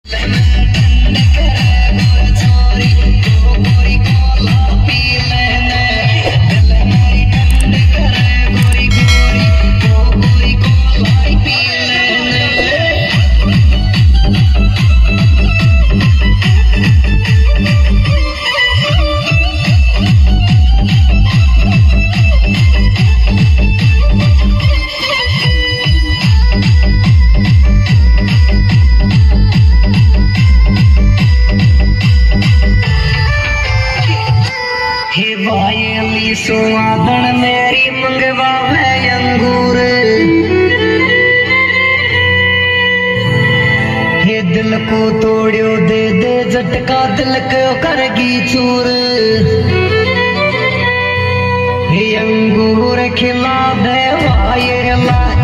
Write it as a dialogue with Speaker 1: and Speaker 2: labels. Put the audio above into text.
Speaker 1: सुहागण मेरी मंगवा है अंगूर, ये दिल को तोड़ियो दे दे झटका दिल को करगी चूर। ये अंगूर खिला दे वायर ला